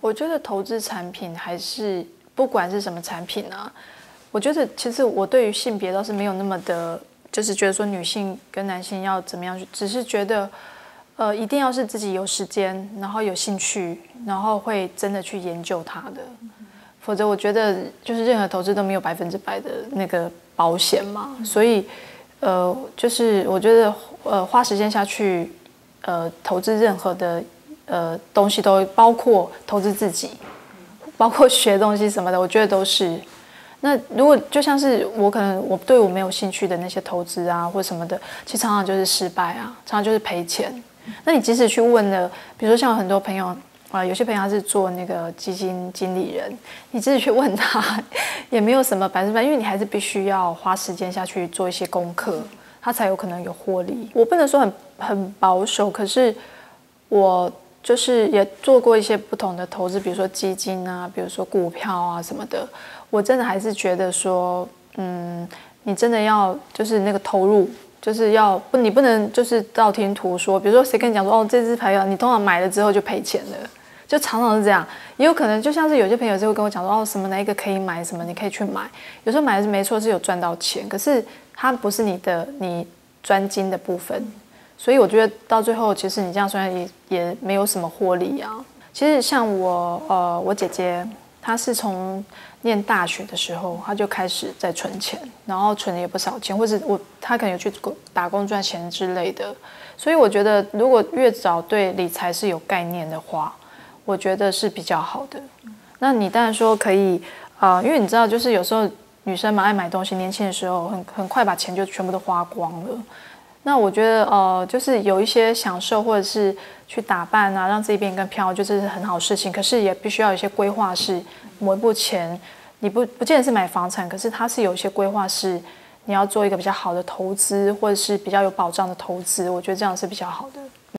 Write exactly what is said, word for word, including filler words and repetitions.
我觉得投资产品还是不管是什么产品啊，我觉得其实我对于性别倒是没有那么的，就是觉得说女性跟男性要怎么样，只是觉得呃一定要是自己有时间，然后有兴趣，然后会真的去研究它的，否则我觉得就是任何投资都没有百分之百的那个保险嘛，所以呃就是我觉得呃花时间下去呃投资任何的。呃，东西都包括投资自己，包括学东西什么的，我觉得都是。那如果就像是我可能我对我没有兴趣的那些投资啊或什么的，其实常常就是失败啊，常常就是赔钱。那你即使去问了，比如说像很多朋友啊、呃，有些朋友他是做那个基金经理人，你即使去问他，也没有什么百分之百，因为你还是必须要花时间下去做一些功课，他才有可能有获利。我不能说很很保守，可是我。就是也做过一些不同的投资，比如说基金啊，比如说股票啊什么的。我真的还是觉得说，嗯，你真的要就是那个投入，就是要不你不能就是道听途说。比如说谁跟你讲说，哦，这支牌你通常买了之后就赔钱了，就常常是这样。也有可能就像是有些朋友就会跟我讲说，哦，什么哪一个可以买，什么你可以去买。有时候买的是没错，是有赚到钱，可是它不是你的你专精的部分。所以我觉得到最后，其实你这样算也也没有什么获利啊。其实像我，呃，我姐姐她是从念大学的时候，她就开始在存钱，然后存了也不少钱，或者我她可能有去打工赚钱之类的。所以我觉得，如果越早对理财是有概念的话，我觉得是比较好的。那你当然说可以，啊、呃，因为你知道，就是有时候女生嘛爱买东西，年轻的时候很很快把钱就全部都花光了。那我觉得，呃，就是有一些享受，或者是去打扮啊，让自己变得更漂亮，就是很好的事情。可是也必须要有一些规划，是某一步钱，你不不见得是买房产，可是它是有一些规划，是你要做一个比较好的投资，或者是比较有保障的投资。我觉得这样是比较好的。